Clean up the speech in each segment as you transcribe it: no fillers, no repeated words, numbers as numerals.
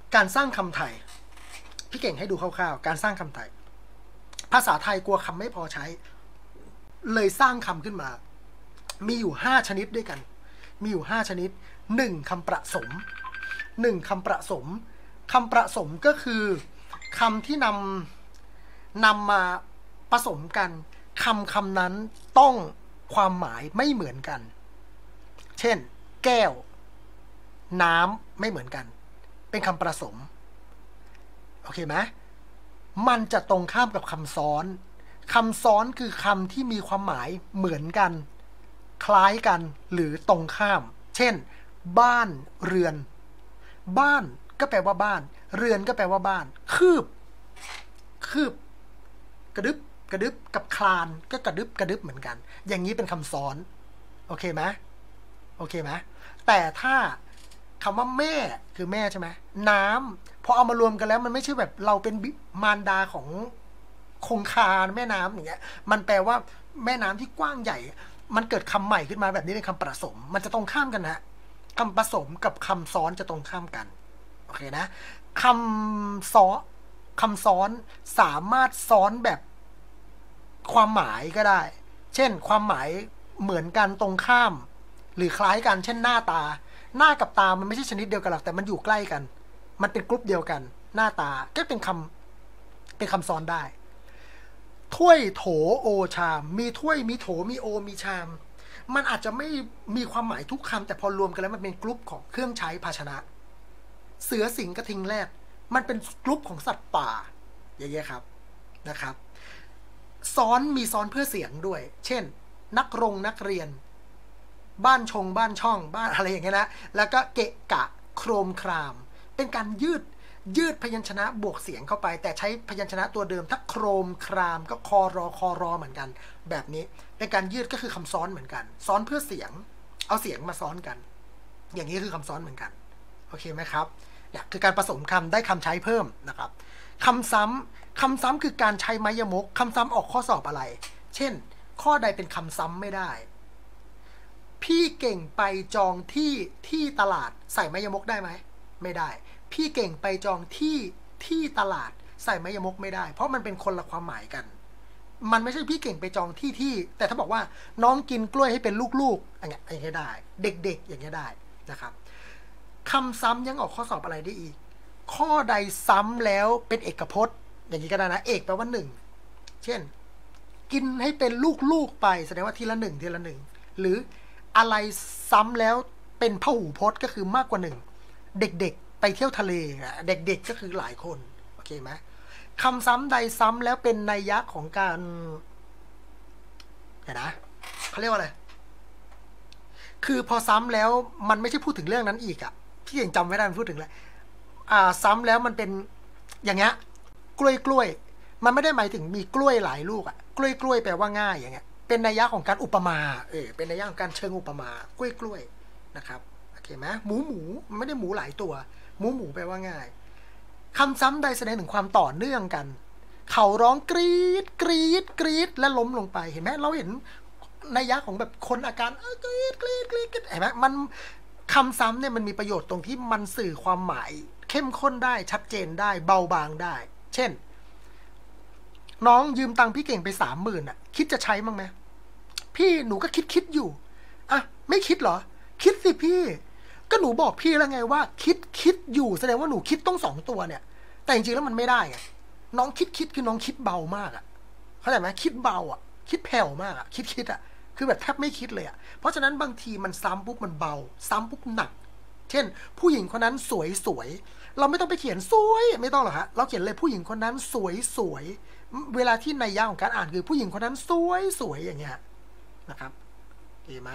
การสร้างคำไทยพี่เก่งให้ดูคร่าวๆการสร้างคำไทยภาษาไทยกลัวคำไม่พอใช้เลยสร้างคำขึ้นมามีอยู่5ชนิดด้วยกันมีอยู่5ชนิด1คำประสม1คำประสมคำประสมก็คือคำที่นำมาผสมกันคำนั้นต้องความหมายไม่เหมือนกันเช่นแก้วน้ำไม่เหมือนกันเป็นคำประสมโอเคไหมมันจะตรงข้ามกับคำซ้อนคำซ้อนคือคำที่มีความหมายเหมือนกันคล้ายกันหรือตรงข้ามเช่นบ้านเรือนบ้านก็แปลว่าบ้านเรือนก็แปลว่าบ้านคืบกระดึบกับคลานก็กระดึบเหมือนกันอย่างนี้เป็นคำซ้อนโอเคไหมแต่ถ้าคำว่าแม่คือแม่ใช่ไหมน้ำพอเอามารวมกันแล้วมันไม่ใช่แบบเราเป็นมารดาของคงคาแม่น้ำอย่างเงี้ยมันแปลว่าแม่น้ำที่กว้างใหญ่มันเกิดคำใหม่ขึ้นมาแบบนี้เป็นคำประสมมันจะตรงข้ามกันนะคำผสมกับคำซ้อนจะตรงข้ามกันโอเคนะคำซ้อนสามารถซ้อนแบบความหมายก็ได้เช่นความหมายเหมือนกันตรงข้ามหรือคล้ายกันเช่นหน้ากับตามันไม่ใช่ชนิดเดียวกันหรอกแต่มันอยู่ใกล้กันมันเป็นกรุ๊ปเดียวกันหน้าตาก็เป็นคำซ้อนได้ถ้วยโถโอชามมีถ้วยมีโถมีโอมีชามมันอาจจะไม่มีความหมายทุกคำแต่พอรวมกันแล้วมันเป็นกรุ๊ปของเครื่องใช้ภาชนะเสือสิงกระทิงแรดมันเป็นกรุ๊ปของสัตว์ป่าอย่างเงี้ยครับนะครับซ้อนมีซ้อนเพื่อเสียงด้วยเช่นนักเรียนบ้านบ้านช่องบ้านอะไรอย่างเงี้ยนะแล้วก็เกะกะโครมครามเป็นการยืดพยัญชนะบวกเสียงเข้าไปแต่ใช้พยัญชนะตัวเดิมถ้าโครมครามก็คอรอเหมือนกันแบบนี้เป็นการยืดก็คือคำซ้อนเหมือนกันซ้อนเพื่อเสียงเอาเสียงมาซ้อนกันอย่างนี้คือคำซ้อนเหมือนกันโอเคไหมครับเนี่ยคือการผสมคำได้คำใช้เพิ่มนะครับคำซ้ำคือการใช้ไม้ยมกคำซ้ำออกข้อสอบอะไรเช่นข้อใดเป็นคำซ้ำไม่ได้พี่เก่งไปจองที่ตลาดใส่ไม้ยมกได้ไหมไม่ได้พี่เก่งไปจองที่ตลาดใส่ไม้ยมกไม่ได้เพราะมันเป็นคนละความหมายกันมันไม่ใช่พี่เก่งไปจองที่แต่ถ้าบอกว่าน้องกินกล้วยให้เป็นลูกๆอย่างเงี้ยได้เด็กๆอย่างเงี้ยได้นะครับคำซ้ำยังออกข้อสอบอะไรได้อีกข้อใดซ้ำแล้วเป็นเอกพจน์อย่างนี้ก็ได้นะเอกแปลว่า1เช่นกินให้เป็นลูกๆไปแสดงว่าทีละ1หรืออะไรซ้ำแล้วเป็นพหูพจน์ก็คือมากกว่า1เด็กๆไปเที่ยวทะเลเด็กๆก็คือหลายคนโอเคไหมคำซ้ำใดซ้ำแล้วเป็นนัยยะของการเห็นนะเขาเรียกว่าอะไรคือพอซ้ำแล้วมันไม่ใช่พูดถึงเรื่องนั้นอีกอ่ะที่ยังจำไม่ได้มันพูดถึงอะไรซ้ำแล้วมันเป็นอย่างเงี้ยกล้วยมันไม่ได้หมายถึงมีกล้วยหลายลูกอ่ะกล้วยแปลว่าง่ายอย่างเงี้ยเป็นนัยยะของการอุปมาเป็นนัยยะของการเชิงอุปมากล้วยนะครับโอเคไหมหมูไม่ได้หมูหลายตัวหมูแปลว่าง่ายคำซ้ำใดแสดงถึงความต่อเนื่องกันเขาร้องกรี๊ดและล้มลงไปเห็นไหมเราเห็นนัยยะของแบบคนอาการกรี๊ดเห็นไหมมันคำซ้ำเนี่ยมันมีประโยชน์ตรงที่มันสื่อความหมายเข้มข้นได้ชัดเจนได้เบาบางได้เช่นน้องยืมตังค์พี่เก่งไป30,000อ่ะคิดจะใช้มั้งไหมพี่หนูก็คิดอยู่อ่ะไม่คิดเหรอคิดสิพี่ก็หนูบอกพี่แล้วไงว่าคิดอยู่แสดงว่าหนูคิดต้อง2ตัวเนี่ยแต่จริงๆแล้วมันไม่ได้ไงน้องคิดคือน้องคิดเบามากอ่ะเข้าใจไหมคิดเบาอ่ะคิดแผ่วมากอ่ะคิดอ่ะคือแบบแทบไม่คิดเลยอ่ะเพราะฉะนั้นบางทีมันซ้ำปุ๊บมันเบาซ้ำปุ๊บหนักเช่นผู้หญิงคนนั้นสวยเราไม่ต้องไปเขียนสวยไม่ต้องหรอกฮะเราเขียนเลยผู้หญิงคนนั้นสวยเวลาที่นัยยะของการอ่านคือผู้หญิงคนนั้นสวยอย่างเงี้ยนะครับดีไหม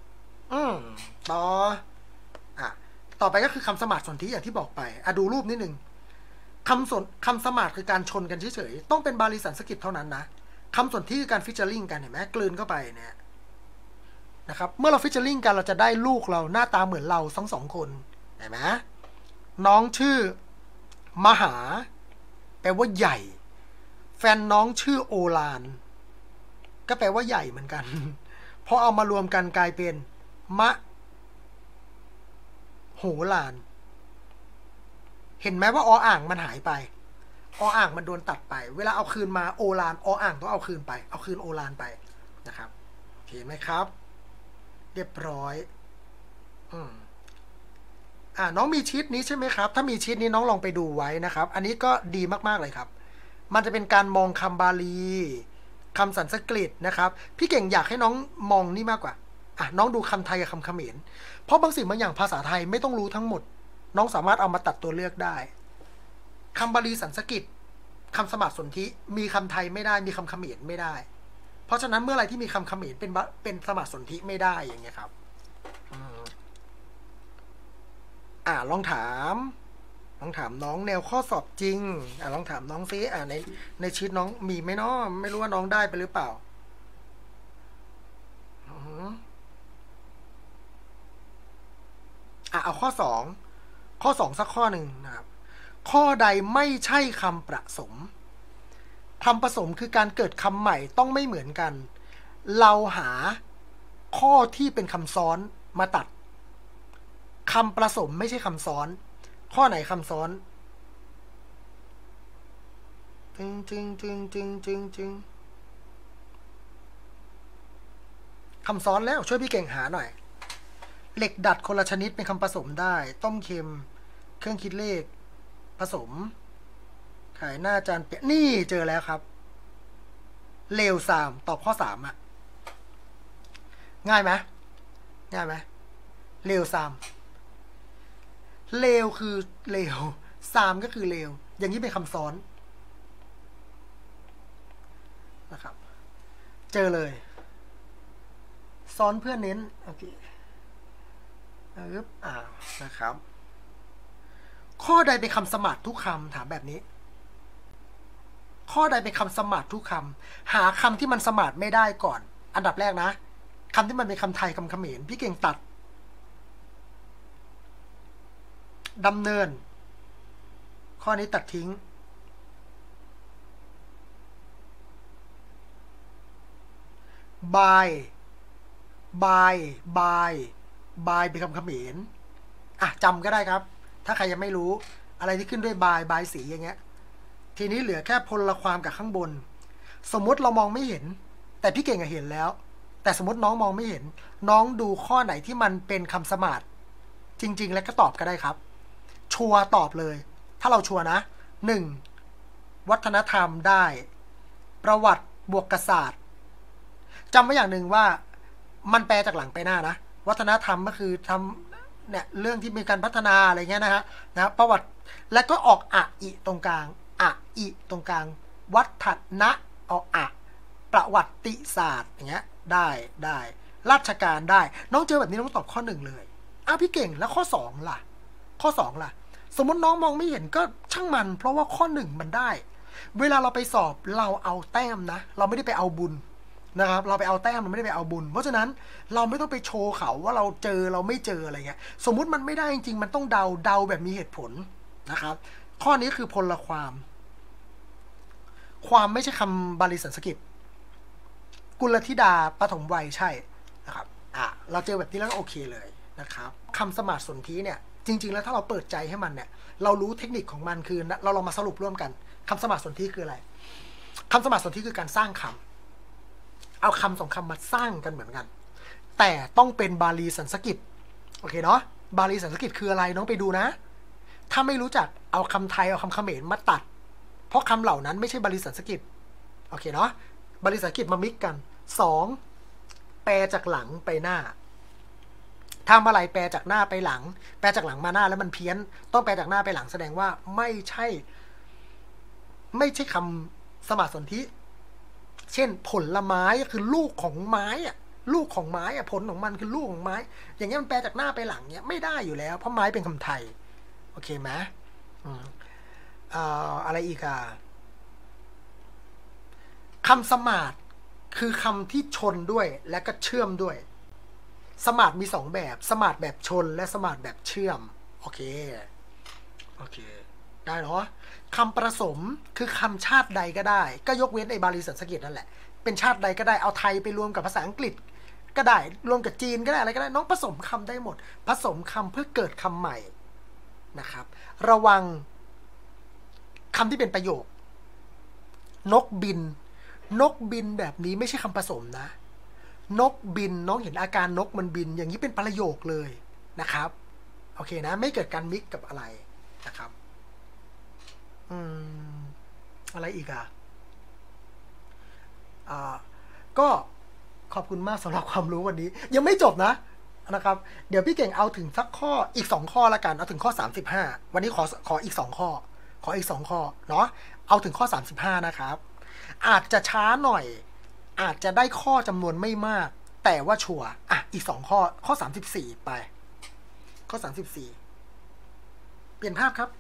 ต่อไปก็คือคำสมาร์ทสนธิอย่างที่บอกไปดูรูปนิดนึงคำสมาร์ทคือการชนกันเฉยๆต้องเป็นบาลีสันสกฤตเท่านั้นนะคำสนธิคือการฟิชเชอร์ลิงกันเห็นไหมกลืนเข้าไปเนี่ยนะครับเมื่อเราฟิชเชอร์ลิงกันเราจะได้ลูกเราหน้าตาเหมือนเราสองคนเห็นไหมน้องชื่อมหาแปลว่าใหญ่แฟนน้องชื่อโอฬารก็แปลว่าใหญ่เหมือนกันพอเอามารวมกันกลายเป็นมะโหฬารเห็นไหมว่าอ่างมันหายไปอ่างมันโดนตัดไปเวลาเอาคืนมาโอลานอ่างต้องเอาคืนไปเอาคืนโอลานไปนะครับเห็นไหมครับเรียบร้อยน้องมีชีตนี้ใช่ไหมครับถ้ามีชีตนี้น้องลองไปดูไว้นะครับอันนี้ก็ดีมากๆเลยครับมันจะเป็นการมองคำบาลีคำสันสกฤตนะครับพี่เก่งอยากให้น้องมองนี่มากกว่าน้องดูคำไทยกับคำเขมรเพราะบางสิ่งบางอย่างภาษาไทยไม่ต้องรู้ทั้งหมดน้องสามารถเอามาตัดตัวเลือกได้คำบาลีสันสกฤตคำสมาสนธิมีคำไทยไม่ได้มีคำเขมรไม่ได้เพราะฉะนั้นเมื่อไรที่มีคำเขมรเป็นสมาสนธิไม่ได้อย่างเงี้ยครับลองถามน้องแนวข้อสอบจริงลองถามน้องซิในชีตน้องมีไหมเนาะไม่รู้ว่าน้องได้ไปหรือเปล่าเอาข้อ2สักข้อหนึ่งนะครับข้อใดไม่ใช่คำประสมคำผสมคือการเกิดคำใหม่ต้องไม่เหมือนกันเราหาข้อที่เป็นคำซ้อนมาตัดคำผสมไม่ใช่คำซ้อนข้อไหนคำซ้อนจึงคำซ้อนแล้วช่วยพี่เก่งหาหน่อยเหล็กดัดคนละชนิดเป็นคำผสมได้ต้มเค็มเครื่องคิดเลขผสมขายหน้าจานเปียนี่เจอแล้วครับเลวซามตอบข้อ3ง่ายไหมเลวซามเลวคือเลวซามก็คือเลวอย่างนี้เป็นคำซ้อนนะครับเจอเลยซ้อนเพื่อเน้นโอเคนะครับข้อใดเป็นคำสมาร์ททุกคำถามแบบนี้ข้อใดเป็นคำสมาร์ททุกคำหาคำที่มันสมาร์ทไม่ได้ก่อนอันดับแรกนะคำที่มันเป็นคำไทยคำเขมรพี่เก่งตัดดำเนินข้อนี้ตัดทิ้งบายเป็นคำเขมรจำก็ได้ครับถ้าใครยังไม่รู้อะไรที่ขึ้นด้วยบายสีอย่างเงี้ยทีนี้เหลือแค่พลความกับข้างบนสมมติเรามองไม่เห็นแต่พี่เก่งเห็นแล้วแต่สมมติน้องมองไม่เห็นน้องดูข้อไหนที่มันเป็นคำสมาร์ทจริงๆแล้วก็ตอบก็ได้ครับชัวร์ตอบเลยถ้าเราชัวร์นะ1วัฒนธรรมได้ประวัติบวกศาสตร์จำไว้อย่างหนึ่งว่ามันแปลจากหลังไปหน้านะวัฒนธรรมก็คือทำเนี่ยเรื่องที่มีการพัฒนาอะไรเงี้ยนะประวัติและก็ออกอิตรงกลางอิตรงกลางวัฒนะออกประวัติศาสตร์อย่างเงี้ยได้ราชการได้น้องเจอแบบนี้น้องตอบข้อ1เลยพี่เก่งแล้วข้อ2ล่ะสมมติน้องมองไม่เห็นก็ช่างมันเพราะว่าข้อ1มันได้เวลาเราไปสอบเราเอาแต้มนะเราไม่ได้ไปเอาบุญนะครับเราไปเอาแต้มเราไม่ได้ไปเอาบุญเพราะฉะนั้นเราไม่ต้องไปโชว์เขาว่าเราเจอเราไม่เจออะไรเงี้ยสมมุติมันไม่ได้จริงๆมันต้องเดาแบบมีเหตุผลนะครับข้อนี้คือพลความไม่ใช่คำบาลีสันสกฤตกุลธิดาปฐมวัยใช่นะครับเราเจอแบบนี้แล้วก็โอเคเลยนะครับคำสมาสนธิเนี่ยจริงๆแล้วถ้าเราเปิดใจให้มันเนี่ยเรารู้เทคนิคของมันคือเราลองมาสรุปร่วมกันคำสมาสนธิคืออะไรคำสมาสนธิคือการสร้างคำเอาคำ2คำมาสร้างกันเหมือนกันแต่ต้องเป็นบาลีสันสกฤตโอเคเนาะบาลีสันสกฤตคืออะไรน้องไปดูนะถ้าไม่รู้จักเอาคำไทยเอาคำเขมรมาตัดเพราะคำเหล่านั้นไม่ใช่บาลีสันสกฤตโอเคเนาะบาลีสันสกฤตมามิกกัน2แปลจากหลังไปหน้าทำอะไรแปลจากหน้าไปหลังแปลจากหลังมาหน้าแล้วมันเพี้ยนต้องแปลจากหน้าไปหลังแสดงว่าไม่ใช่คำสมาสนธิเช่นผลไม้ก็คือลูกของไม้ลูกของไม้ผลของมันคือลูกของไม้อย่างเงี้ยมันแปลจากหน้าไปหลังเนี้ยไม่ได้อยู่แล้วเพราะไม้เป็นคำไทยโอเคไหมอะไรอีกคำสมาร์ทคือคำที่ชนด้วยและก็เชื่อมด้วยสมาร์ทมี2แบบสมาร์ทแบบชนและสมาร์ทแบบเชื่อมโอเคได้เนาะคำผสมคือคำชาติใดก็ได้ก็ยกเว้นไอ้บาลีสันสกฤตนั่นแหละเป็นชาติใดก็ได้เอาไทยไปรวมกับภาษาอังกฤษก็ได้รวมกับจีนก็ได้อะไรก็ได้น้องผสมคำได้หมดผสมคำเพื่อเกิดคำใหม่นะครับระวังคำที่เป็นประโยค นกบิน นกบินแบบนี้ไม่ใช่คำผสมนะ นกบินน้องเห็นอาการนกมันบิน อย่างนี้เป็นประโยคเลยนะครับโอเคนะไม่เกิดการมิกกับอะไรนะครับอะไรอีกก็ขอบคุณมากสำหรับความรู้วันนี้ยังไม่จบนะครับเดี๋ยวพี่เก่งเอาถึงสักข้ออีก2ข้อละกันเอาถึงข้อ35วันนี้ขออีก2ข้อขออีก2ข้อเนาะเอาถึงข้อ35นะครับอาจจะช้าหน่อยอาจจะได้ข้อจำนวนไม่มากแต่ว่าชัวร์อีก2ข้อ34ไปข้อ34เปลี่ยนภาพครับ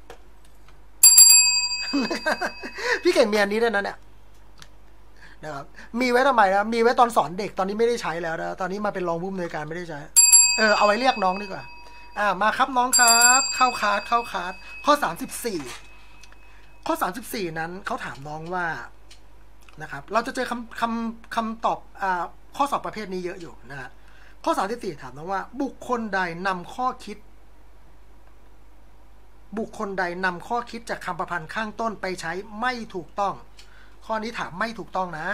พี่เก่งมีอันนี้ด้วยนะเนี่ยนะครับมีไว้ทำไมนะมีไว้ตอนสอนเด็กตอนนี้ไม่ได้ใช้แล้วนะตอนนี้มาเป็นรองผู้อำนวยการไม่ได้ใช้เอาไว้เรียกน้องดีกว่ามาครับน้องครับเข้าคาร์ดข้อ34นั้นเขาถามน้องว่านะครับเราจะเจอคำตอบข้อสอบประเภทนี้เยอะอยู่นะฮะข้อ34ถามน้องว่าบุคคลใดนำข้อคิดจากคำประพันธ์ข้างต้นไปใช้ไม่ถูกต้องข้อนี้ถามไม่ถูกต้องนะ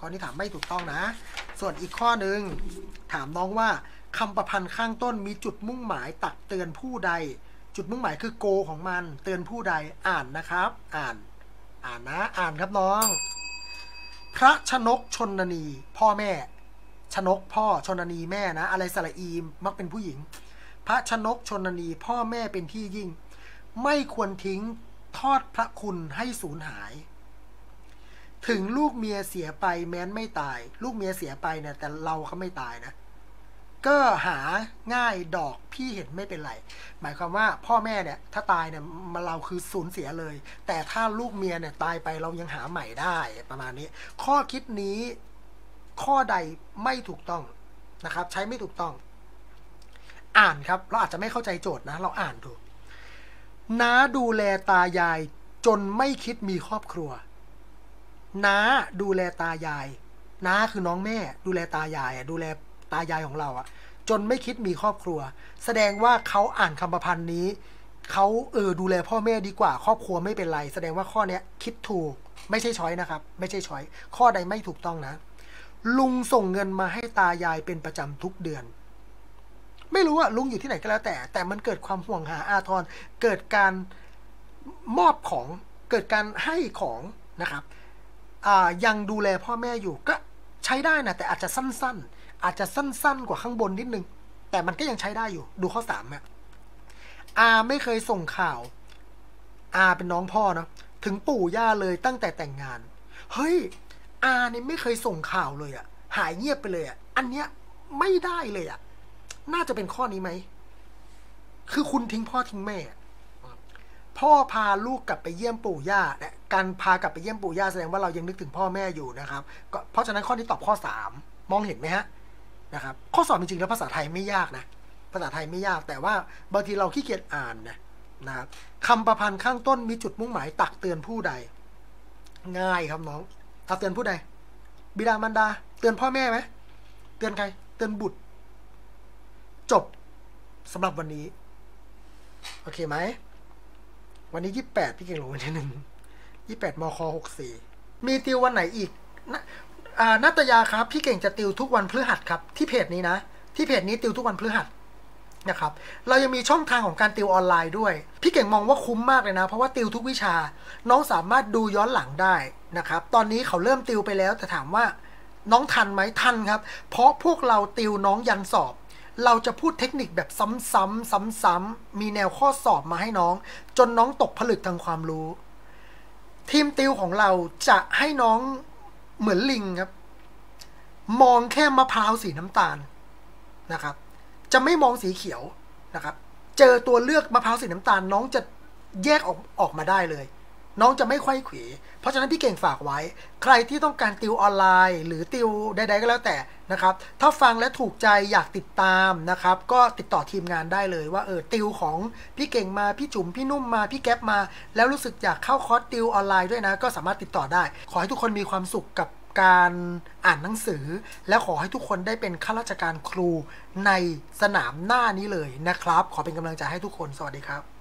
ส่วนอีกข้อหนึ่งถามน้องว่าคำประพันธ์ข้างต้นมีจุดมุ่งหมายตักเตือนผู้ใดจุดมุ่งหมายคือโกของมันเตือนผู้ใดอ่านนะครับอ่านครับน้องพระชนกชนนีพ่อแม่ชนกพ่อชนนีแม่นะอะไรสระอีมักเป็นผู้หญิงพระชนกชนนีพ่อแม่เป็นที่ยิ่งไม่ควรทิ้งทอดพระคุณให้สูญหายถึงลูกเมียเสียไปแม้นไม่ตายลูกเมียเสียไปเนี่ยแต่เราก็ไม่ตายนะก็หาง่ายดอกพี่เห็นไม่เป็นไรหมายความว่าพ่อแม่เนี่ยถ้าตายเนี่ยมาเราคือสูญเสียเลยแต่ถ้าลูกเมียเนี่ยตายไปเรายังหาใหม่ได้ประมาณนี้ข้อคิดนี้ข้อใดไม่ถูกต้องนะครับใช้ไม่ถูกต้องอ่านครับเราอาจจะไม่เข้าใจโจทย์นะเราอ่านดูน้าดูแลตายายจนไม่คิดมีครอบครัวน้าดูแลตายายน้าคือน้องแม่ดูแลตายายดูแลตายายของเราจนไม่คิดมีครอบครัวแสดงว่าเขาอ่านคำประพันธ์นี้เขาดูแลพ่อแม่ดีกว่าครอบครัวไม่เป็นไรแสดงว่าข้อนี้คิดถูกไม่ใช่ช้อยนะครับไม่ใช่ช้อยข้อใดไม่ถูกต้องนะลุงส่งเงินมาให้ตายายเป็นประจำทุกเดือนไม่รู้ว่าลุงอยู่ที่ไหนก็แล้วแต่มันเกิดความห่วงหาอาทรเกิดการมอบของเกิดการให้ของนะครับยังดูแลพ่อแม่อยู่ก็ใช้ได้นะแต่อาจจะสั้นกว่าข้างบนนิดนึงแต่มันก็ยังใช้ได้อยู่ดูข้อ3ไม่เคยส่งข่าวเป็นน้องพ่อเนาะถึงปู่ย่าเลยตั้งแต่แต่งงานเฮ้ยนี่ไม่เคยส่งข่าวเลยหายเงียบไปเลยอันเนี้ยไม่ได้เลยน่าจะเป็นข้อนี้ไหมคือคุณทิ้งพ่อทิ้งแม่พ่อพาลูกกลับไปเยี่ยมปู่ย่าเนี่ยการพากลับไปเยี่ยมปู่ย่าแสดงว่าเรายังนึกถึงพ่อแม่อยู่นะครับก็เพราะฉะนั้นข้อนี้ตอบข้อ3มองเห็นไหมฮะนะครับข้อสอบจริงๆแล้วภาษาไทยไม่ยากนะภาษาไทยไม่ยากแต่ว่าบางทีเราขี้เกียจอ่านนะครับคำประพันธ์ข้างต้นมีจุดมุ่งหมายตักเตือนผู้ใดง่ายครับน้องตักเตือนผู้ใดบิดามารดาเตือนพ่อแม่ไหมเตือนใครเตือนบุตรจบสำหรับวันนี้โอเคไหมวันนี้28พี่เก่งลงวันที่28มค64มีติววันไหนอีกนัตยาครับพี่เก่งจะติวทุกวันพฤหัสครับที่เพจนี้นะที่เพจนี้ติวทุกวันพฤหัสนะครับเรายังมีช่องทางของการติวออนไลน์ด้วยพี่เก่งมองว่าคุ้มมากเลยนะเพราะว่าติวทุกวิชาน้องสามารถดูย้อนหลังได้นะครับตอนนี้เขาเริ่มติวไปแล้วแต่ถามว่าน้องทันไหมทันครับเพราะพวกเราติวน้องยันสอบเราจะพูดเทคนิคแบบซ้ำๆมีแนวข้อสอบมาให้น้องจนน้องตกผลึกทางความรู้ทีมติวของเราจะให้น้องเหมือนลิงครับมองแค่มะพร้าวสีน้ำตาลนะครับจะไม่มองสีเขียวนะครับเจอตัวเลือกมะพร้าวสีน้ำตาลน้องจะแยกออกมาได้เลยน้องจะไม่ไขว้เขวเพราะฉะนั้นพี่เก่งฝากไว้ใครที่ต้องการติวออนไลน์หรือติวใดๆก็แล้วแต่นะครับถ้าฟังและถูกใจอยากติดตามนะครับก็ติดต่อทีมงานได้เลยว่าติวของพี่เก่งมาพี่จุ๋มพี่นุ่มมาพี่แก๊ปมาแล้วรู้สึกอยากเข้าคอร์สติวออนไลน์ด้วยนะก็สามารถติดต่อได้ขอให้ทุกคนมีความสุขกับการอ่านหนังสือและขอให้ทุกคนได้เป็นข้าราชการครูในสนามหน้านี้เลยนะครับขอเป็นกำลังใจให้ทุกคนสวัสดีครับ